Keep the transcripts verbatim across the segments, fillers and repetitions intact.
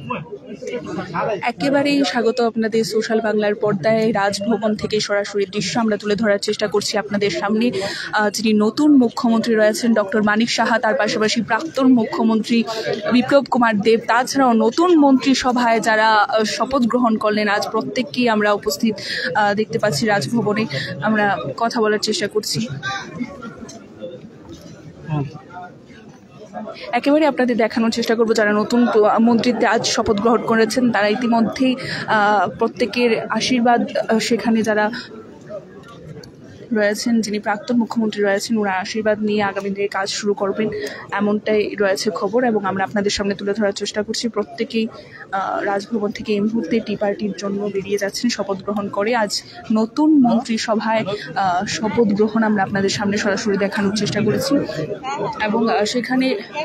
একেবারেই স্বাগত আপনাদের সোশ্যাল বাংলার পর্দায়। রাজভবন থেকে সরাসরি দৃশ্য আমরা তুলে ধরার চেষ্টা করছি আপনাদের সামনে। যিনি নতুন মুখ্যমন্ত্রী রয়েছেন ডক্টর মানিক সাহা, তার পাশাপাশি প্রাক্তন মুখ্যমন্ত্রী বিপ্লব কুমার দেব, তাছাড়াও নতুন মন্ত্রিসভায় যারা শপথ গ্রহণ করলেন আজ প্রত্যেককেই আমরা উপস্থিত দেখতে পাচ্ছি রাজভবনে। আমরা কথা বলার চেষ্টা করছি। একেবারে আপনাদের দেখানোর চেষ্টা করব যারা নতুন মন্ত্রীতে আজ শপথ গ্রহণ করেছেন তারা ইতিমধ্যেই প্রত্যেকের আশীর্বাদ সেখানে যারা রয়েছেন, যিনি প্রাক্তন মুখ্যমন্ত্রী রয়েছেন ওরা আশীর্বাদ নিয়ে আগামী দিনে কাজ শুরু করবেন এমনটাই রয়েছে খবর, এবং আমরা আপনাদের সামনে তুলে ধরার চেষ্টা করছি। প্রত্যেকেই রাজভবন থেকে এই মুহূর্তে টি পার্টির জন্য বেরিয়ে যাচ্ছেন শপথ গ্রহণ করে। আজ নতুন মন্ত্রিসভায় শপথ গ্রহণ আমরা আপনাদের সামনে সরাসরি দেখানোর চেষ্টা করেছি, এবং সেখানে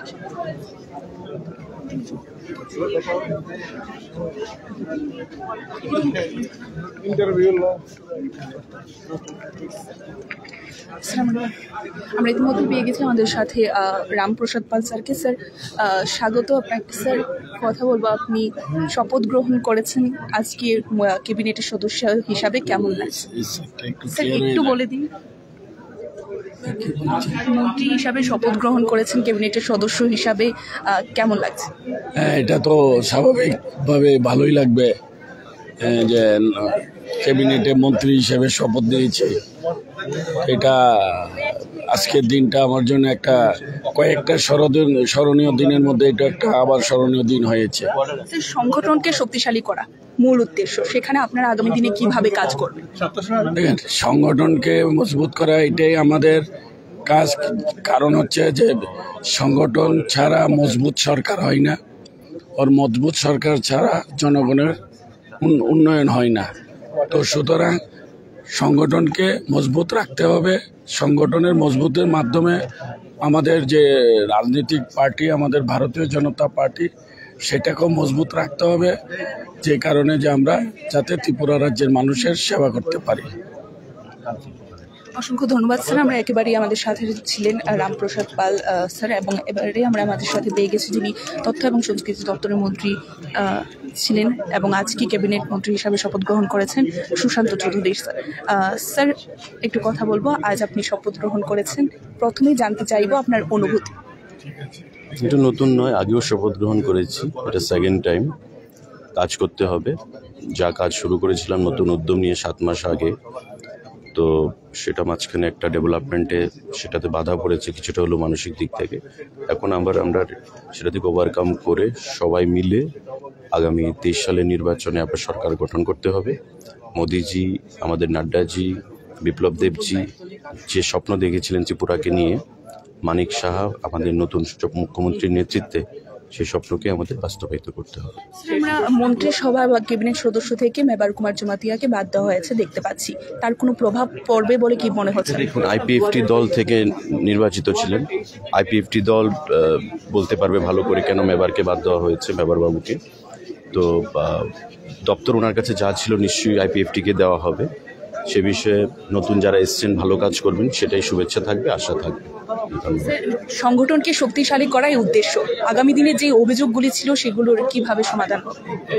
আমরা ইতিমধ্যে পেয়ে গেছি আমাদের সাথে রামপ্রসাদ পাল স্যারকে। স্যার স্বাগত আপনাকে। স্যার কথা বলবো, আপনি শপথ গ্রহণ করেছেন আজকে ক্যাবিনেটের সদস্য হিসাবে, কেমন লাগছে স্যার একটু বলে দিন। মন্ত্রী হিসাবে শপথ গ্রহণ করেছেন ক্যাবিনেটের সদস্য হিসাবে, কেমন লাগছে? হ্যাঁ, এটা তো স্বাভাবিকভাবে ভালোই লাগবে যে ক্যাবিনেটে মন্ত্রী হিসেবে শপথ নিয়েছে। এটা আজকের দিনটা আমার জন্য একটা কয়েকটা স্মরণীয় দিনের মধ্যে এটা একটা আবার স্মরণীয় দিন হয়েছে। সংগঠনকে শক্তিশালী করা মূল উদ্দেশ্য, সেখানে আপনারা আগামী দিনে কিভাবে কাজ করবেন? দেখেন, সংগঠনকে মজবুত করা এটাই আমাদের কাজ। কারণ হচ্ছে যে সংগঠন ছাড়া মজবুত সরকার হয় না, আর মজবুত সরকার ছাড়া জনগণের উন্নয়ন হয় না। তো সুতরাং সংগঠনকে মজবুত রাখতে হবে। সংগঠনের মজবুতের মাধ্যমে আমাদের যে রাজনৈতিক পার্টি, আমাদের ভারতীয় জনতা পার্টি, সেটাকেও মজবুত রাখতে হবে, যে কারণে যে আমরা যাতে ত্রিপুরা রাজ্যের মানুষের সেবা করতে পারি। অসংখ্য ধন্যবাদ স্যার। আমরা একেবারেই আমাদের সাথে ছিলেন রামপ্রসাদ পাল স্যার, এবং এবারে আমরা আমাদের সাথে পেয়ে গেছি যিনি তথ্য এবং সংস্কৃতি দপ্তরের মন্ত্রী ছিলেন এবং আজকে ক্যাবিনেট মন্ত্রী হিসাবে শপথ গ্রহণ করেছেন সুশান্ত চৌধুরী স্যার। স্যার একটু কথা বলবো, আজ আপনি শপথ গ্রহণ করেছেন, প্রথমেই জানতে চাইবো আপনার অনুভূতি। এটা নতুন নয়, আগেও শপথ গ্রহণ করেছি, এটা সেকেন্ড টাইম। কাজ করতে হবে, যা কাজ শুরু করেছিলাম নতুন উদ্যম নিয়ে সাত মাস আগে, তো সেটা মাঝখানে একটা ডেভেলপমেন্টে সেটাতে বাধা পড়েছে কিছুটা হলো মানসিক দিক থেকে। এখন আবার আমরা সেটা থেকে ওভারকাম করে সবাই মিলে আগামী তেইশ সালের নির্বাচনে আবার সরকার গঠন করতে হবে। মোদিজি, আমাদের নাড্ডাজি, বিপ্লব দেবজি যে স্বপ্ন দেখেছিলেন ত্রিপুরাকে নিয়ে, মানিক সাহা আমাদের নতুন মুখ্যমন্ত্রীর নেতৃত্বে সেই স্বপ্নকে আমাদের বাস্তবায়িত করতে হবে। আমরা মন্ত্রিসভা বা ক্যাবিনেট সদস্য থেকে মেবার কুমার জমাতিয়াকে বাদ দেওয়া হয়েছে দেখতে পাচ্ছি, তার কোনো প্রভাব পড়বে বলে কি মনে হচ্ছে? দেখুন, আইপিএফটি দল থেকে নির্বাচিত ছিলেন, আইপিএফটি দল বলতে পারবে ভালো করে কেন মেবারকে বাদ দেওয়া হয়েছে, মেবার বাবুকে। তো দপ্তর ওনার কাছে যা ছিল নিশ্চয়ই আইপিএফটিকে দেওয়া হবে। সে বিষয়ে নতুন যারা এসছেন ভালো কাজ করবেন, সেটাই শুভেচ্ছা থাকবে, আশা থাকবে। সংগঠনকে শক্তিশালী করাই উদ্দেশ্য, আগামী দিনে যে অভিযোগগুলি ছিল সেগুলোর কিভাবে সমাধান হবে?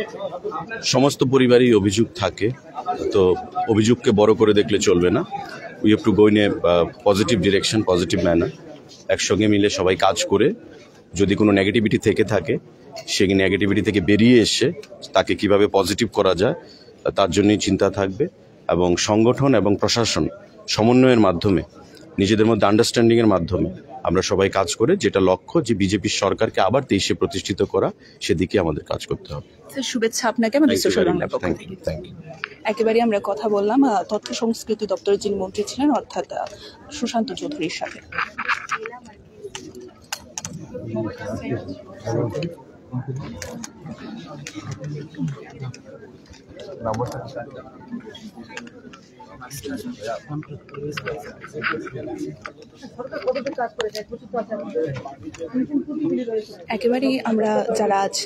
সমস্ত পরিবারই অভিযোগ থাকে, তো অভিযোগকে বড় করে দেখলে চলবে না। We have to go in a positive direction, positive manner. একসঙ্গে মিলে সবাই কাজ করে যদি কোনো নেগেটিভিটি থেকে থাকে, সেই নেগেটিভিটি থেকে বেরিয়ে এসে তাকে কিভাবে পজিটিভ করা যায় তার জন্যই চিন্তা থাকবে। এবং সংগঠন এবং প্রশাসন সমন্বয়ের মাধ্যমে, নিজেদের মধ্যে আন্ডারস্ট্যান্ডিংয়ের মাধ্যমে আমরা সবাই কাজ করে যেটা লক্ষ্য যে বিজেপির সরকারকে আবার তেইশে প্রতিষ্ঠিত করা, সেদিকে আমাদের কাজ করতে হবে। শুভেচ্ছা আপনাকে আমাদের সোশ্যাল বাংলার পক্ষ থেকে। একেবারে আমরা কথা বললাম তথ্য সংস্কৃতি দপ্তরের যিনি মন্ত্রী ছিলেন অর্থাৎ সুশান্ত চৌধুরীর সাথে। একেবারেই আমরা যারা আজ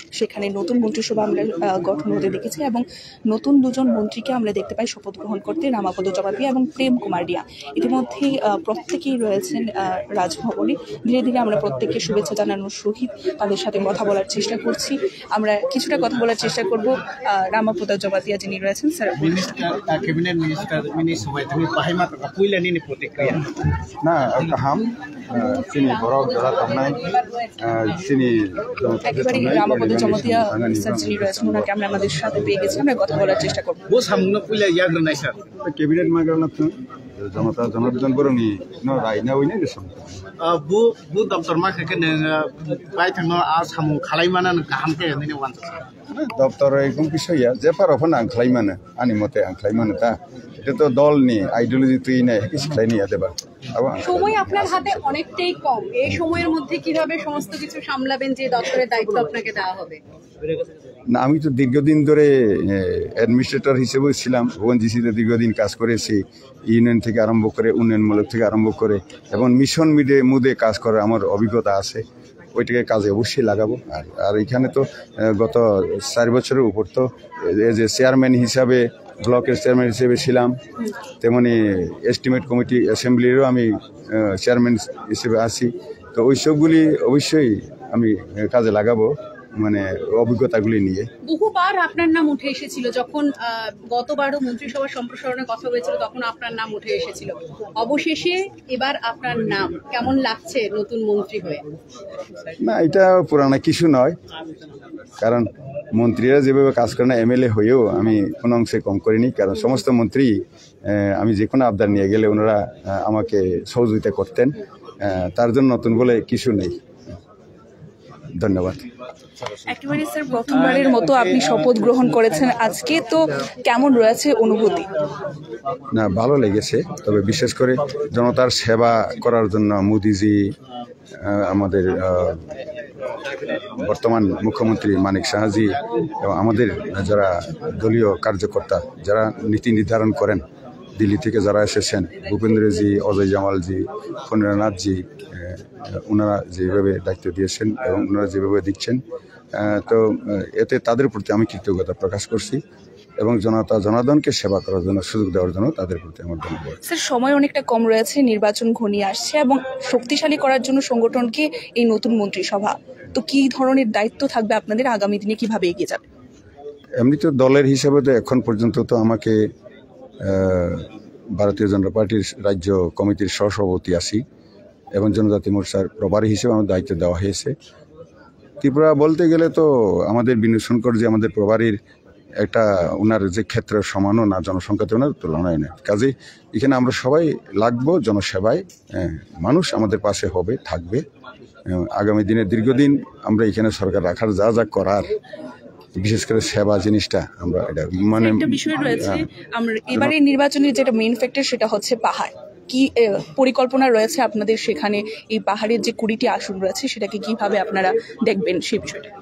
সেখানে নতুন মন্ত্রিসভা আমরা আহ, গঠন হতে দেখেছি এবং নতুন দুজন মন্ত্রীকে আমরা দেখতে পাই শপথ গ্রহণ করতে, রামাপদ জমাতিয়া এবং প্রেম কুমার রিয়া। ইতিমধ্যেই আহ, প্রত্যেকেই রয়েছেন আহ, রাজভবনে। ধীরে ধীরে আমরা প্রত্যেককে শুভেচ্ছা জানানোর সহিত তাদের সাথে কথা বলার চেষ্টা করছি। আমরা কিছুটা কথা বলার চেষ্টা করব রামাপদ জমাতিয়া যিনি রয়েছেন। Sir, Minister, uh, cabinet minister, minister, kami pahay mata kapuila nini protikriya. Na kaham sini borok jara tamnai sini একেবারেই রামাপদ জমাতিয়া স্যার যিনি রয়েছেন ওনাকে আমরা আমাদের সাথে পেয়ে গেছি, আমরা কথা বলার চেষ্টা করব। Bos hamung na puila yagra na sir. cabinet magarna tu জনতা Janardan বরংনি no raina wini desam Uh, bu bu doctor ma ke ne bai thang no as hamung khalai mana na kaham ke nini wan. দপ্তর এরকম বিষয় যে পার ওখানে আংখ্লাই মানে আনি মতে আংখ্লাই মানে তা এটা তো দল নি আইডিওলজি তুই নাই শিখাই নি দেবার সময় আপনার হাতে অনেকটাই কম, এই সময়ের মধ্যে কিভাবে সমস্ত কিছু সামলাবেন যে দপ্তরের দায়িত্ব আপনাকে দেওয়া হবে? না আমি তো দীর্ঘদিন ধরে অ্যাডমিনিস্ট্রেটর হিসেবে ছিলাম, ওএনজিসিতে দীর্ঘদিন কাজ করেছি, ইউনিয়ন থেকে আরম্ভ করে উন্নয়নমূলক থেকে আরম্ভ করে এবং মিশন মিডে মুদে কাজ করার আমার অভিজ্ঞতা আছে, ওইটাকে কাজে অবশ্যই লাগাবো। আর আর এখানে তো গত চার বছরের উপর তো যে চেয়ারম্যান হিসাবে ব্লকের চেয়ারম্যান হিসেবে ছিলাম, তেমনি এস্টিমেট কমিটি অ্যাসেম্বলিরও আমি চেয়ারম্যান হিসেবে আছি। তো ওই সবগুলি অবশ্যই আমি কাজে লাগাবো, মানে অভিজ্ঞতাগুলি নিয়ে। বহুবার আপনার নাম উঠে এসেছিল, যখন গতবারও মন্ত্রিসভা সম্প্রসারণের কথা হয়েছিল তখন আপনার নাম উঠে এসেছিল। অবশেষে এবার আপনার নাম, কেমন লাগছে নতুন মন্ত্রী হয়ে? না এটা পুরানো কিছু নয়, কারণ মন্ত্রীরা যেভাবে কাজ করে না, এমএলএ হয়েও আমি কোনো অংশে কম করিনি, কারণ সমস্ত মন্ত্রী আমি যে কোনো আবদার নিয়ে গেলে ওনারা আমাকে সহযোগিতা করতেন, তার জন্য নতুন বলে কিছু নেই। ধন্যবাদ। একেবারে স্যার প্রথমবারের মতো আপনি শপথ গ্রহণ করেছেন আজকে, তো কেমন রয়েছে অনুভূতি? না ভালো লেগেছে, তবে বিশেষ করে জনতার সেবা করার জন্য মোদিজি, আমাদের বর্তমান মুখ্যমন্ত্রী মানিক সাহাজি এবং আমাদের যারা দলীয় কার্যকর্তা যারা নীতি নির্ধারণ করেন, দিল্লি থেকে যারা এসেছেন, ভূপেন্দ্রজি, অজয় জামালজি, ফণীন্দ্রনাথজি, ওনারা যেভাবে দায়িত্ব দিয়েছেন এবং ওনারা যেভাবে দিচ্ছেন, তো এতে তাদের প্রতি আমি কৃতজ্ঞতা প্রকাশ করছি এবং জনতা জনার্দনকে সেবা করার জন্য সুযোগ দেওয়ার জন্য তাদের প্রতি আমার ধন্যবাদ। স্যার সময় অনেকটা কম রয়েছে, নির্বাচন ঘনিয়ে আসছে এবং শক্তিশালী করার জন্য সংগঠনকে এই নতুন মন্ত্রিসভা, তো কি ধরনের দায়িত্ব থাকবে আপনাদের, আগামী দিনে কিভাবে এগিয়ে যাবে? এমনি তো দলের হিসেবে তো এখন পর্যন্ত তো আমাকে ভারতীয় জনতা পার্টির রাজ্য কমিটির সহসভাপতি আছি এবং জনজাতি মোর্চার প্রভারী হিসেবে আমার দায়িত্ব দেওয়া হয়েছে। ত্রিপুরা বলতে গেলে তো আমাদের বিনোদ শঙ্কর যে আমাদের প্রভারীর একটা ওনার যে ক্ষেত্রের সমানও না, জনসংখ্যা তো ওনার তুলনায় না, কাজে এখানে আমরা সবাই লাগবো জনসেবায়, মানুষ আমাদের পাশে হবে, থাকবে। আগামী দিনে দীর্ঘদিন আমরা এখানে সরকার রাখার যা যা করার, বিশেষ করে সেবা জিনিসটা আমরা এটা মানে একটা বিষয় রয়েছে, আমরা এবারে নির্বাচনের যেটা মেইন ফ্যাক্টর সেটা হচ্ছে পাহাড়। কি পরিকল্পনা রয়েছে আপনাদের সেখানে, এই পাহাড়ের যে কুড়িটি আসন রয়েছে সেটাকে কিভাবে আপনারা দেখবেন সেই বিষয়টা?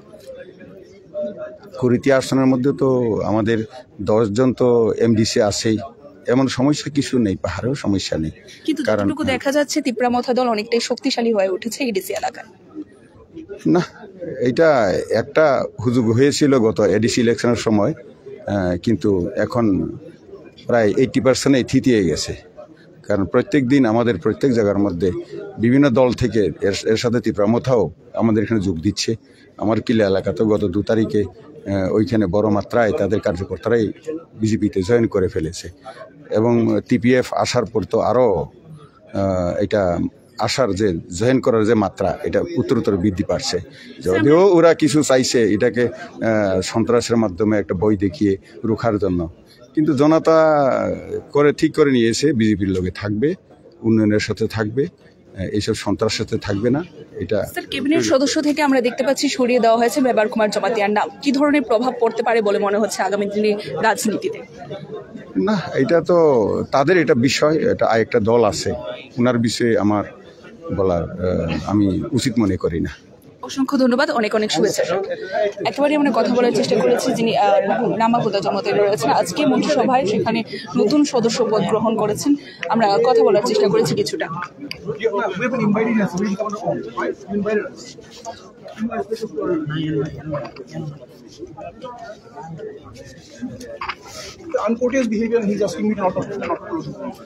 কুড়িটি আসনের মধ্যে তো আমাদের দশজন তো এমডিসি আছেই, এমন সমস্যা কিছু নেই, পাহাড়েও সমস্যা নেই। কিন্তু যতটুকু দেখা যাচ্ছে তিপ্রামথা দল অনেকটাই শক্তিশালী হয়ে উঠেছে এডিসি এলাকায়। না এটা একটা হুজুগ হয়েছিল গত এডিসি ইলেকশনের সময়, কিন্তু এখন প্রায় এইটি পার্সেন্টে থিতিয়ে গেছে, কারণ প্রত্যেক দিন আমাদের প্রত্যেক জায়গার মধ্যে বিভিন্ন দল থেকে এর এর সাথে তিপ্রামথাও আমাদের এখানে যোগ দিচ্ছে। আমার কিলা এলাকাতেও গত দু তারিখে ওইখানে বড় মাত্রায় তাদের কার্যকর্তারাই বিজেপিতে জয়েন করে ফেলেছে এবং টিপিএফ আসার পর তো আরও এটা আসার যে জয়েন করার যে মাত্রা এটা উত্তরোত্তর বৃদ্ধি পাচ্ছে। যদিও ওরা কিছু চাইছে এটাকে সন্ত্রাসের মাধ্যমে একটা বই দেখিয়ে রুখার জন্য, কিন্তু জনতা করে ঠিক করে নিয়েছে বিজেপির লোকে থাকবে, উন্নয়নের সাথে থাকবে, এইসব সন্ত্রাসের সাথে থাকবে না। এটা স্যার ক্যাবিনেট সদস্য থেকে আমরা দেখতে পাচ্ছি সরিয়ে দেওয়া হয়েছে ব্যাপার কুমার জমাতিয়ার নাম, কি ধরনের প্রভাব পড়তে পারে বলে মনে হচ্ছে আগামী দিনে রাজনীতিতে? না এটা তো তাদের এটা বিষয়, এটা আরেকটা দল আছে, ওনার বিষয়ে আমার বলার আমি উচিত মনে করি না। অসংখ্য ধন্যবাদ, অনেক অনেক শুভেচ্ছা। একেবারে আমরা কথা বলার চেষ্টা করেছি যিনি রামাপদ জমাতিয়া রয়েছেন আজকে মন্ত্রিসভায়, সেখানে নতুন সদস্য পদ গ্রহণ করেছেন, আমরা কথা বলার চেষ্টা করেছি কিছুটা। The uncourteous behavior, he's asking me not to not to close the door.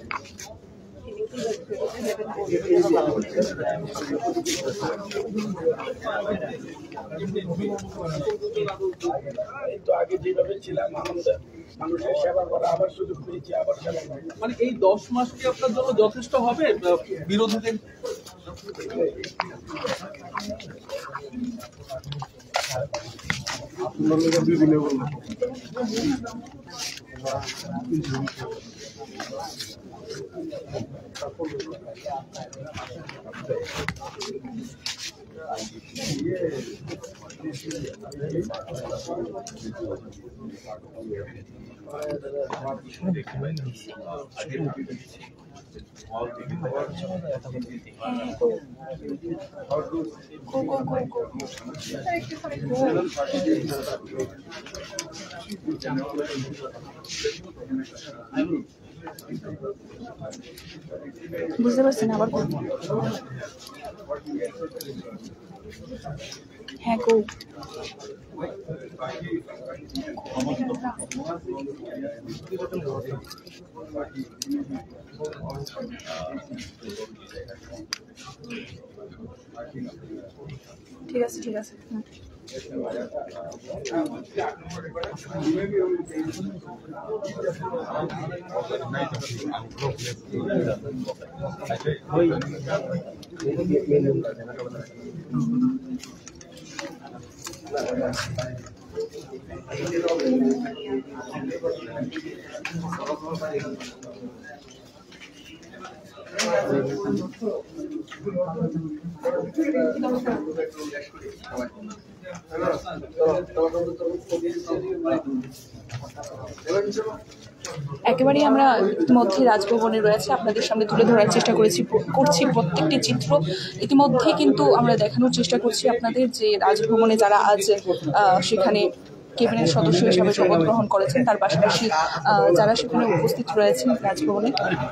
আগে যেভাবে ছিলাম আমাদের মানুষের সেবা করা আবার সুযোগ পেয়েছি আবার সেবা করা মানে এই দশ মাস কি আপনার জন্য যথেষ্ট হবে বিরোধীদের? বুঝতে পারছেন আবার করবো হ্যাঁ গো ঠিক আছে ঠিক আছে একেবারেই আমরা ইতিমধ্যে রাজভবনে রয়েছে আপনাদের সামনে তুলে ধরার চেষ্টা করেছি করছি প্রত্যেকটি চিত্র ইতিমধ্যে কিন্তু আমরা দেখানোর চেষ্টা করছি আপনাদের যে রাজভবনে যারা আজ সেখানে ক্যাবিনেট সদস্য হিসাবে শপথ গ্রহণ করেছেন তার পাশাপাশি যারা সেখানে উপস্থিত রয়েছেন রাজভবনে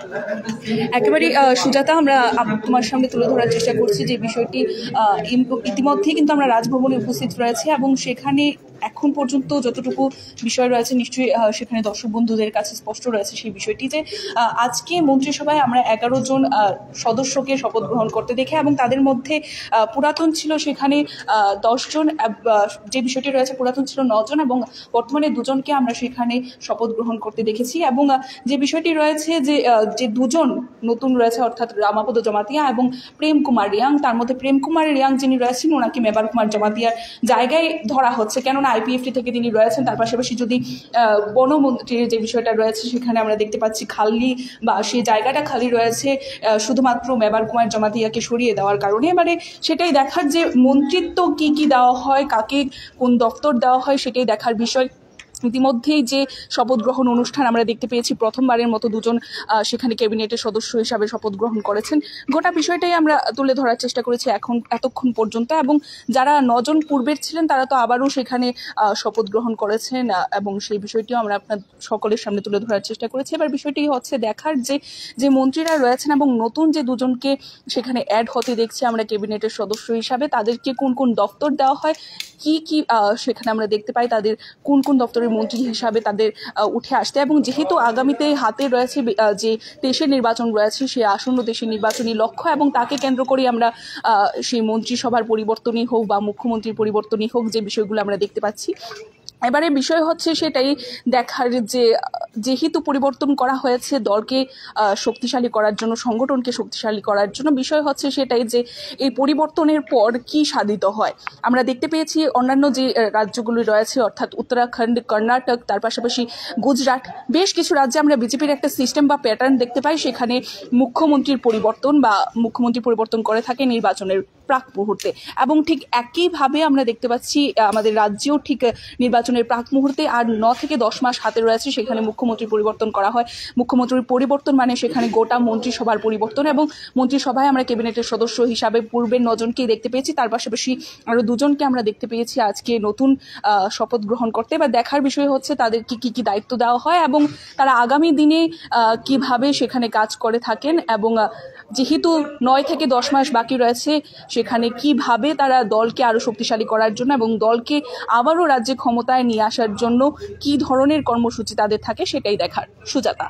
একেবারে সুজাতা আমরা তোমার সামনে তুলে ধরার চেষ্টা করছি যে বিষয়টি ইতিমধ্যেই কিন্তু আমরা রাজভবনে উপস্থিত রয়েছে এবং সেখানে এখন পর্যন্ত যতটুকু বিষয় রয়েছে নিশ্চয়ই সেখানে দর্শক বন্ধুদের কাছে স্পষ্ট রয়েছে সেই বিষয়টি যে আজকে মন্ত্রিসভায় আমরা এগারো জন সদস্যকে শপথ গ্রহণ করতে দেখে এবং তাদের মধ্যে পুরাতন ছিল সেখানে দশজন যে বিষয়টি রয়েছে পুরাতন ছিল নজন এবং বর্তমানে দুজনকে আমরা সেখানে শপথ গ্রহণ করতে দেখেছি এবং যে বিষয়টি রয়েছে যে যে দুজন নতুন রয়েছে অর্থাৎ রামাপদ জমাতিয়া এবং প্রেম কুমার রিয়াং তার মধ্যে প্রেম কুমার রিয়াং যিনি রয়েছেন ওনাকে মেবার কুমার জমাতিয়ার জায়গায় ধরা হচ্ছে কেননা আইপিএফটি থেকে তিনি রয়েছেন তার পাশাপাশি যদি বনমন্ত্রীর যে বিষয়টা রয়েছে সেখানে আমরা দেখতে পাচ্ছি খালি বা সেই জায়গাটা খালি রয়েছে শুধুমাত্র মেবার কুমার জমাতিয়াকে সরিয়ে দেওয়ার কারণে মানে সেটাই দেখার যে মন্ত্রিত্ব কি কি দেওয়া হয় কাকে কোন দপ্তর দেওয়া হয় সেটাই দেখার বিষয় ইতিমধ্যেই যে শপথ গ্রহণ অনুষ্ঠান আমরা দেখতে পেয়েছি প্রথমবারের মতো দুজন সেখানে ক্যাবিনেটের সদস্য হিসাবে শপথ গ্রহণ করেছেন গোটা বিষয়টাই আমরা তুলে ধরার চেষ্টা করেছি এখন এতক্ষণ পর্যন্ত এবং যারা নজন পূর্বের ছিলেন তারা তো আবারও সেখানে শপথ গ্রহণ করেছেন এবং সেই বিষয়টিও আমরা আপনার সকলের সামনে তুলে ধরার চেষ্টা করেছি এবার বিষয়টি হচ্ছে দেখার যে যে মন্ত্রীরা রয়েছেন এবং নতুন যে দুজনকে সেখানে অ্যাড হতে দেখছি আমরা ক্যাবিনেটের সদস্য হিসাবে তাদেরকে কোন কোন দপ্তর দেওয়া হয় কি কি সেখানে আমরা দেখতে পাই তাদের কোন কোন দপ্তরের মন্ত্রী হিসাবে তাদের উঠে আসতে এবং যেহেতু আগামীতে হাতে রয়েছে যে দেশের নির্বাচন রয়েছে সেই আসন্ন দেশের নির্বাচনী লক্ষ্য এবং তাকে কেন্দ্র করে আমরা সেই মন্ত্রিসভার পরিবর্তনই হোক বা মুখ্যমন্ত্রীর পরিবর্তনই হোক যে বিষয়গুলো আমরা দেখতে পাচ্ছি এবারে বিষয় হচ্ছে সেটাই দেখার যে যেহেতু পরিবর্তন করা হয়েছে দলকে শক্তিশালী করার জন্য সংগঠনকে শক্তিশালী করার জন্য বিষয় হচ্ছে সেটাই যে এই পরিবর্তনের পর কি সাধিত হয় আমরা দেখতে পেয়েছি অন্যান্য যে রাজ্যগুলি রয়েছে অর্থাৎ উত্তরাখণ্ড কর্ণাটক তার পাশাপাশি গুজরাট বেশ কিছু রাজ্যে আমরা বিজেপির একটা সিস্টেম বা প্যাটার্ন দেখতে পাই সেখানে মুখ্যমন্ত্রীর পরিবর্তন বা মুখ্যমন্ত্রী পরিবর্তন করে থাকে নির্বাচনের প্রাক মুহূর্তে এবং ঠিক একইভাবে আমরা দেখতে পাচ্ছি আমাদের রাজ্যেও ঠিক নির্বাচনের প্রাক মুহূর্তে আর ন থেকে দশ মাস হাতে রয়েছে সেখানে মুখ্য মুখ্যমন্ত্রী পরিবর্তন করা হয়। মুখ্যমন্ত্রীর পরিবর্তন মানে সেখানে গোটা মন্ত্রিসভার পরিবর্তন, এবং মন্ত্রিসভায় আমরা ক্যাবিনেটের সদস্য হিসাবে পূর্বের নজনকেই দেখতে পেয়েছি, তার পাশাপাশি আরও দুজনকে আমরা দেখতে পেয়েছি আজকে নতুন শপথ গ্রহণ করতে। এবার দেখার বিষয় হচ্ছে তাদেরকে কি কি দায়িত্ব দেওয়া হয় এবং তারা আগামী দিনে কিভাবে সেখানে কাজ করে থাকেন, এবং যেহেতু নয় থেকে দশ মাস বাকি রয়েছে সেখানে কিভাবে তারা দলকে আরো শক্তিশালী করার জন্য এবং দলকে আবারও রাজ্যে ক্ষমতায় নিয়ে আসার জন্য কি ধরনের কর্মসূচি তাদের থাকে সেটাই দেখার। সুজাতা।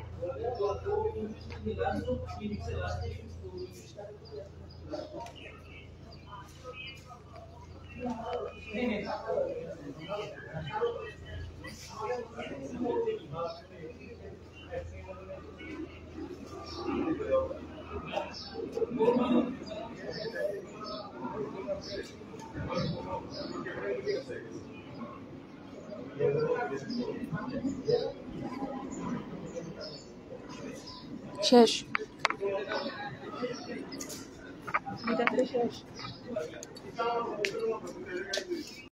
শেষ শেষ